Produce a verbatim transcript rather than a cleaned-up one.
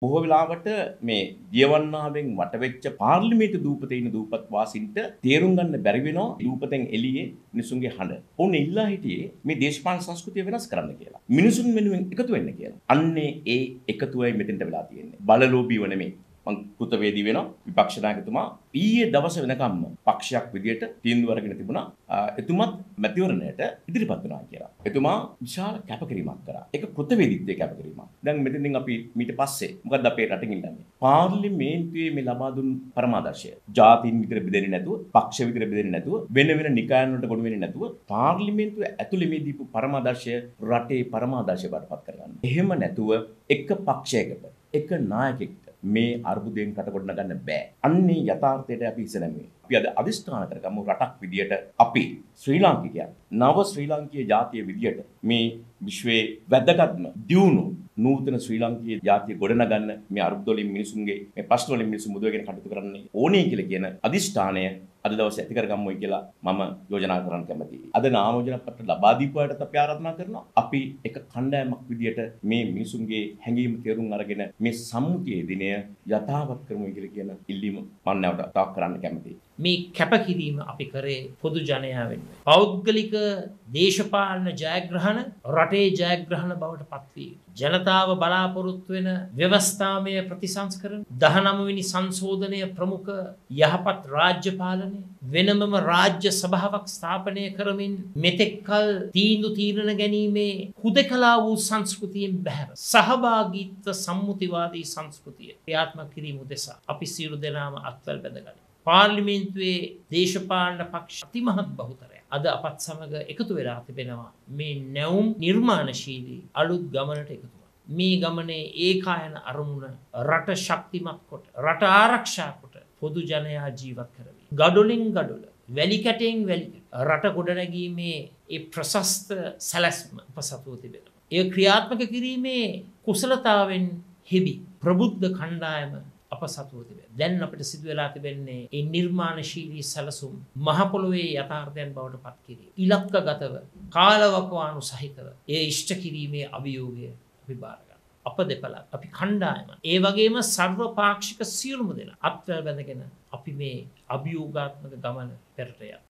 බොහෝ වෙලාවට මේ දියවන්නාවෙන් වටවෙච්ච පාර්ලිමේන්තු දූපතේ ඉන්න දූපත් වාසීන්ට තේරුම් ගන්න බැරි වෙනවා දූපතෙන් එළියේ මිනිසුන්ගේ හඬ. ඔවුන් ඉල්ලා හිටියේ මේ දේශපාලන සංස්කෘතිය වෙනස් කරන්න කියලා. මිනිසුන් වෙනුවෙන් එකතු වෙන්න කියලා. අන්නේ ඒ එකතුවයි මෙතෙන්ට වෙලා තියෙන්නේ. බලලෝභීව නෙමෙයි. මං කෘතවේදී වෙනවා විපක්ෂ නායකතුමා ඊයේ දවස වෙනකම්ම පක්ෂයක් විදියට තීන්දුව අරගෙන තිබුණා. එතුමත් මැතිවරණයට ඉදිරිපත් වෙනවා කියලා. එතුමා විශාල කැපකිරීමක් කරා. ඒක කෘතවේදීත්වයේ කැපකිරීමක්. දැන් මෙතෙන්දින් අපි ඊට පස්සේ මොකද්ද අපේ රටින් ඉල්ලන්නේ? පාර්ලිමේන්තුවේ මේ ලබා දුන් පරමාදර්ශය. ජාතීන් විතර බෙදෙන්නේ නැතුව, පක්ෂ විතර බෙදෙන්නේ නැතුව, වෙන වෙන නිකායන් වලට ගොනු වෙන්නේ නැතුව පාර්ලිමේන්තුවේ ඇතුළේ මේ දීපු පරමාදර්ශය රටේ පරමාදර්ශය බාටපත් කරගන්න. එහෙම නැතුව එක පක්ෂයකට, එක නායකයෙක්ට මේ අර්බුදයෙන් රට ගොඩ නගන්න බෑ. අන්නේ යථාර්ථයට අපි ඉස්සෙනන්නේ. අපි අද අදිස්ථාන කරගමු රටක් විදියට අපි ශ්‍රී ලාංකිකයන් නව ශ්‍රී ලාංකීය ජාතිය විදියට මේ විශ්වයේ වැදගත්ම දියුණු නූතන ශ්‍රී ලාංකීය ජාතිය ගොඩනගන්න මේ අර්බුද වලින් මිනිසුන්ගේ මේ ප්‍රශ්න වලින් මිනිසුන් මුදවගෙන කටයුතු කරන්න ඕනේ කියලා කියන අදිස්ථානය අද දවසේ ඇති කරගම්මුයි කියලා මම යෝජනා කරන්න කැමතියි. අද නාමෝජන පත්‍ර ලබා දීපුවාට අපි ආරාධනා කරනවා. අපි එක කණ්ඩායමක් විදියට මේ මිනිසුන්ගේ හැඟීම් තේරුම් අරගෙන මේ සම්මුතියේ දිනය යථාවත් කරමුයි කියලා කියන ඉල්ලීම මම නැවත තාක් කරන්න කැමතියි. මේ කැපකිරීම අපි කරේ පොදු ජනයා වෙනුවෙන්. පෞද්ගලික දේශපාලන ජයග්‍රහණ රටේ ජයග්‍රහණ බවට පත්විය. ජනතාව බලාපොරොත්තු වෙන ව්‍යවස්ථාමය ප්‍රතිසංස්කරණ දහනවය වෙනි සංශෝධනය ප්‍රමුඛ යහපත් රාජ්‍ය පාලනය වෙනමම රාජ්‍ය සභාවක් ස්ථාපනය කරමින් මෙතෙක්කල් තීන්දුව තීරණ ගැනීමේ හුදකලා වූ සංස්කෘතියෙන් බැහැර සහභාගීත්ව සම්මුතිවාදී සංස්කෘතිය ක්‍රියාත්මක කිරීම උදෙසා අපි සියලු දෙනාම අත්වැල් බැඳගනිමු. පාර්ලිමේන්තුවේ දේශපාලන පක්ෂ අතිමහත් බහුතරය අද අපත් සමග එකතු වෙලා තිබෙනවා මේ නැවුම් නිර්මාණශීලී අලුත් ගමනට එකතු වෙනවා. මේ ගමනේ ඒකායන අරමුණ රට ශක්තිමත් කොට රට ආරක්ෂා කොට පොදු ජනයා ජීවත් කරවි. ගඩොලින් ගඩොල වැලි කැටෙන් වැලි රට ගොඩනැගීමේ ඒ ප්‍රශස්ත සැලැස්ම අපසතුව තිබෙනවා. ඒ ක්‍රියාත්මක කිරීමේ කුසලතාවෙන් හෙබි ප්‍රබුද්ධ කණ්ඩායම අප සතුව තිබෙනවා. දැන් අපිට සිදු වෙලා තිබෙන්නේ ඒ නිර්මාණශීලී සැලසුම් මහ පොළොවේ යථාර්ථයන් බවට පත් කිරීම. ඉලක්කගතව කාලවකවානු සහිතව ඒ ඉෂ්ට කිරීමේ අභියෝගය අපි බාර ගන්නවා. අප දෙපළ අපි කණ්ඩායම ඒ වගේම සර්වපාක්ෂික සියලුම දෙනා අත්වැල් බැඳගෙන අපි මේ අභියෝගාත්මක ගමන පෙරට යනවා.